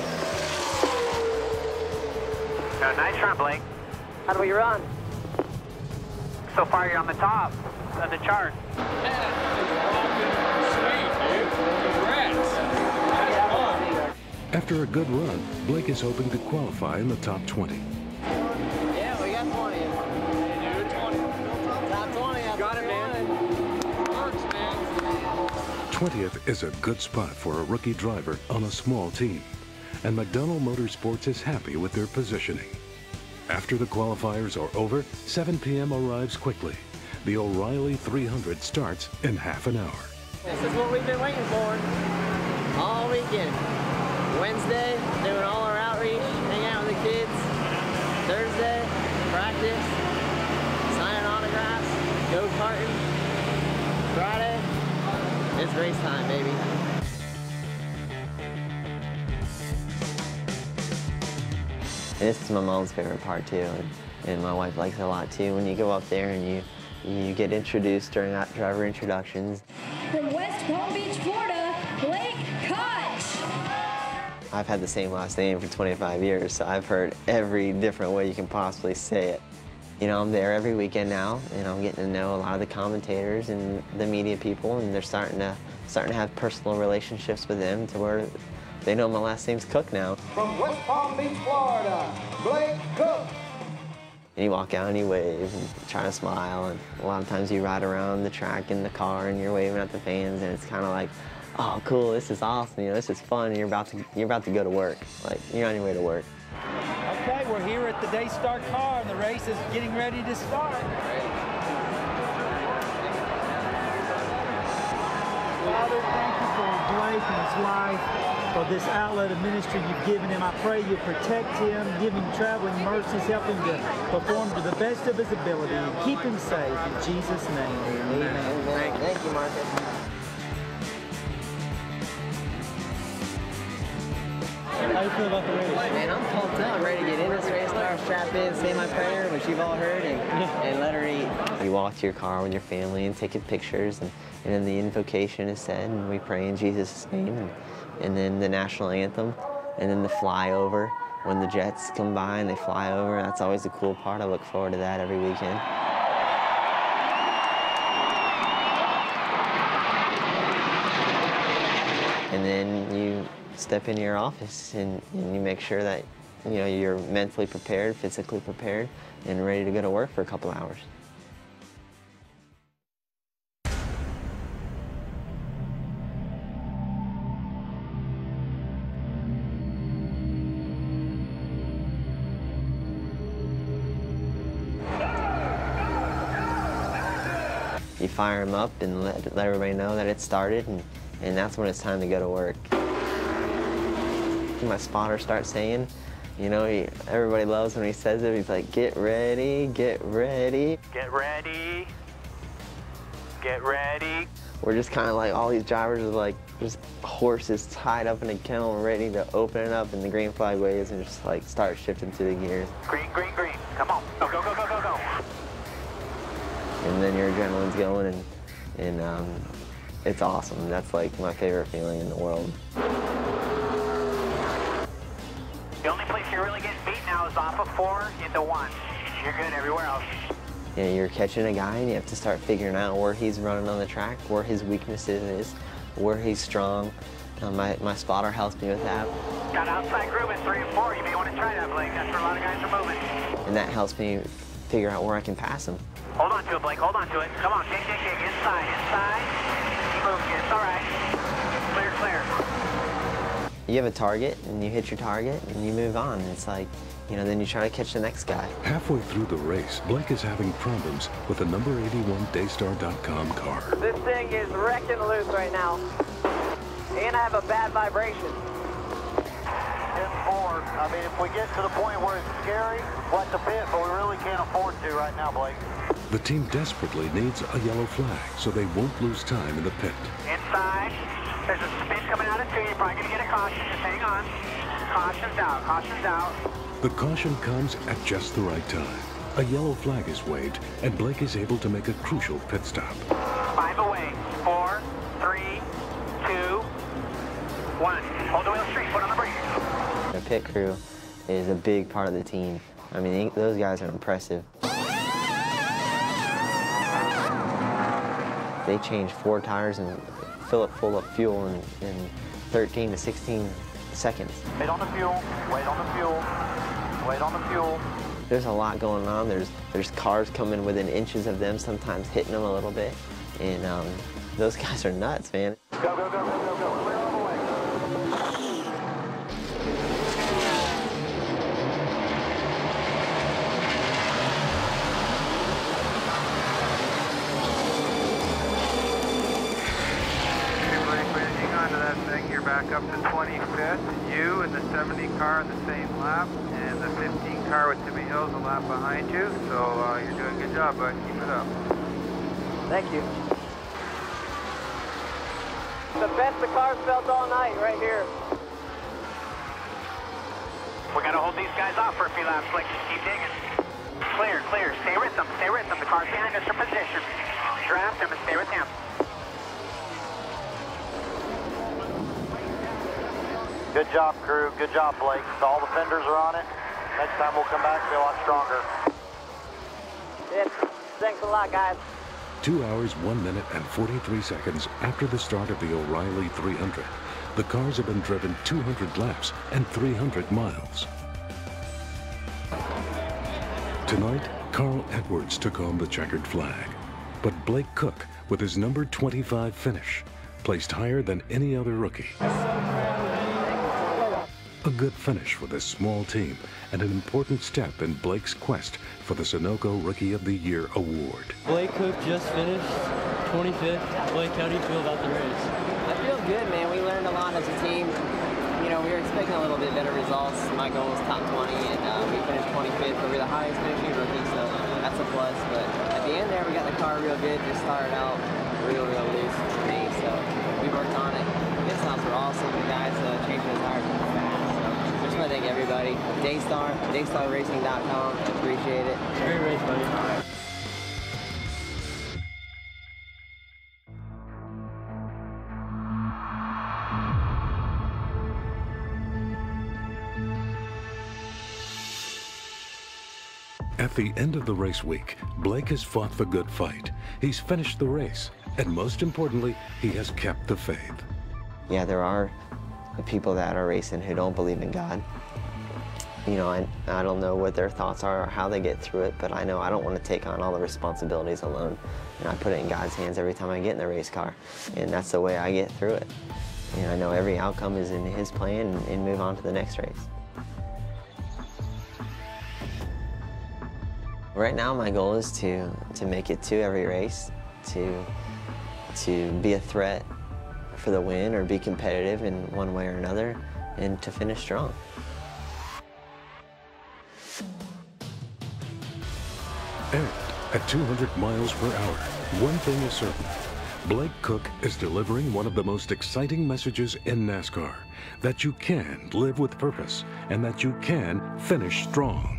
No, nice run, Blake. How do we run? So far, you're on the top of the chart. After a good run, Blake is hoping to qualify in the top twenty. Yeah, we got twenty. Hey, dude, twenty. Top twenty. Got it, man. Works, man. twentieth is a good spot for a rookie driver on a small team, and McDonald Motorsports is happy with their positioning. After the qualifiers are over, seven p m arrives quickly. The O'Reilly three hundred starts in half an hour. This is what we've been waiting for all weekend. Wednesday, doing all our outreach, hang out with the kids. Thursday, practice, signing autographs, go-karting. Friday, it's race time, baby. And this is my mom's favorite part too, and, and my wife likes it a lot too. When you go up there and you you get introduced during that driver introductions. From West Palm Beach, Florida, Blake Koch. I've had the same last name for twenty-five years, so I've heard every different way you can possibly say it. You know, I'm there every weekend now, and I'm getting to know a lot of the commentators and the media people, and they're starting to starting to have personal relationships with them to where they know my last name's Cook now. From West Palm Beach, Florida, Blake Cook. And you walk out and you wave and try to smile, and a lot of times you ride around the track in the car and you're waving at the fans, and it's kind of like, oh, cool, this is awesome, you know, this is fun, and you're about to you're about to go to work, like you're on your way to work. Okay, we're here at the Daystar car, and the race is getting ready to start. Father, thank you for Blake and his wife, for this outlet of ministry you've given him. I pray you protect him, give him traveling mercies, help him to perform to the best of his ability, and keep him safe. In Jesus' name, amen. Amen. Thank you, Marcus. How do you feel about the race? Man, I'm pumped up. I'm ready to get in this race car, strap in, say my prayer, which you've all heard, and, and let her eat. You walk to your car with your family and taking pictures, and, and then the invocation is said, and we pray in Jesus' name, and, and then the national anthem, and then the flyover. When the jets come by and they fly over, that's always the cool part. I look forward to that every weekend. And then you step into your office and, and you make sure that you know you're mentally prepared, physically prepared, and ready to go to work for a couple hours. You fire them up and let, let everybody know that it started, and, and that's when it's time to go to work. My spotter starts saying, you know, he, everybody loves when he says it. He's like, get ready, get ready. Get ready. Get ready. We're just kind of like, all these drivers are like, just horses tied up in a kennel ready to open it up, and the green flag waves and just like start shifting to the gears. Green, green, green. Come on. Go, go, go, go, go, go. And then your adrenaline's going, and, and um, it's awesome. That's like my favorite feeling in the world. The only place you're really getting beat now is off of four into one. You're good everywhere else. You know, you're catching a guy and you have to start figuring out where he's running on the track, where his weaknesses is, where he's strong. Uh, my, my spotter helps me with that. Got outside groove in three and four. You may want to try that, Blake. That's where a lot of guys are moving. And that helps me figure out where I can pass him. Hold on to it, Blake. Hold on to it. Come on, kick, kick, kick. Inside, inside. moving you. It's all right. Clear, clear. You have a target, and you hit your target, and you move on. It's like, you know, then you try to catch the next guy. Halfway through the race, Blake is having problems with the number eighty-one Daystar dot com car. This thing is wrecking loose right now. And I have a bad vibration. ten four. I mean, if we get to the point where it's scary, we'll have to pit, but we really can't afford to right now, Blake. The team desperately needs a yellow flag so they won't lose time in the pit. Inside. There's a spin coming out of two. You're probably going to get a caution. Just hang on. Caution's out. Caution's out. The caution comes at just the right time. A yellow flag is waved, and Blake is able to make a crucial pit stop. Five away. Four, three, two, one. Hold the wheel straight. Put on the brakes. The pit crew is a big part of the team. I mean, those guys are impressive. They change four tires and fill it full of fuel in, in thirteen to sixteen seconds. Wait on the fuel. Wait on the fuel. Wait on the fuel. There's a lot going on. There's there's cars coming within inches of them, sometimes hitting them a little bit. And um, those guys are nuts, man. Go, go, go, go, go, go. Clear all the way. You're back up to twenty-fifth. You and the seventy car in the same lap, and the fifteen car with Timmy Hill's a lap behind you. So uh, you're doing a good job, bud. Keep it up. Thank you. The best the car's felt all night, right here. We got to hold these guys off for a few laps, Blake. Just keep digging. Clear, clear. Stay with them. Stay with them. The car's behind us are position. Draft them and stay with him. Good job, crew. Good job, Blake. All the fenders are on it. Next time we'll come back and be a lot stronger. Yes. Thanks a lot, guys. Two hours, one minute, and forty-three seconds after the start of the O'Reilly three hundred, the cars have been driven two hundred laps and three hundred miles. Tonight, Carl Edwards took home the checkered flag, but Blake Koch, with his number twenty-five finish, placed higher than any other rookie. A good finish for this small team and an important step in Blake's quest for the Sunoco Rookie of the Year award. Blake Koch just finished twenty-fifth. Blake, how do you feel about the race? I feel good, man. We learned a lot as a team. You know, we were expecting a little bit better results. My goal was top twenty, and uh, we finished twenty-fifth, but we're the highest finishing rookie, so that's a plus. But at the end there, we got the car real good. Just started out real, real loose for me, so we worked on it. Pit stops were awesome. The guys uh, changing the tires were fast. So just want to thank everybody. Daystar, Daystar Racing dot com. Appreciate it. Great race, buddy. At the end of the race week, Blake has fought the good fight. He's finished the race, and most importantly, he has kept the faith. Yeah, there are people that are racing who don't believe in God. You know, I, I don't know what their thoughts are or how they get through it, but I know I don't want to take on all the responsibilities alone. And I put it in God's hands every time I get in the race car, and that's the way I get through it. And I know every outcome is in His plan, and, and move on to the next race. Right now, my goal is to, to make it to every race, to, to be a threat for the win or be competitive in one way or another, and to finish strong. And at two hundred miles per hour, one thing is certain. Blake Koch is delivering one of the most exciting messages in NASCAR, that you can live with purpose and that you can finish strong.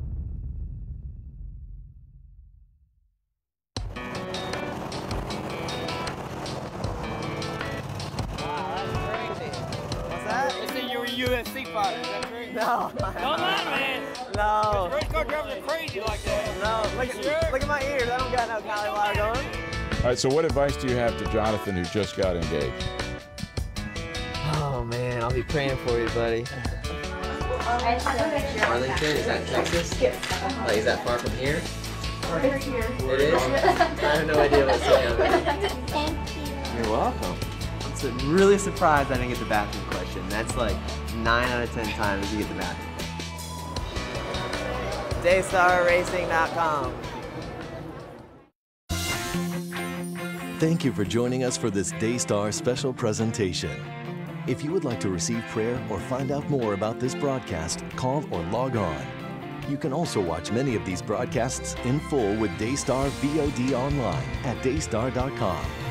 U F C fighter, is that true? No. Don't lie, man. No. Race car drivers are crazy like that. No. Look at, sure? look at my ears. I don't got no cauliflower going. All right, so what advice do you have to Jonathan, who just got engaged? Oh, man, I'll be praying for you, buddy. Arlington, is that Texas? Yes. Like, is that far from here? Over here. It is? I have no idea what's going on. Thank you. You're welcome. I'm so really surprised I didn't get the bathroom question. That's like nine out of ten times you get the bathroom. Daystar Racing dot com. Thank you for joining us for this Daystar special presentation. If you would like to receive prayer or find out more about this broadcast, call or log on. You can also watch many of these broadcasts in full with Daystar V O D online at daystar dot com.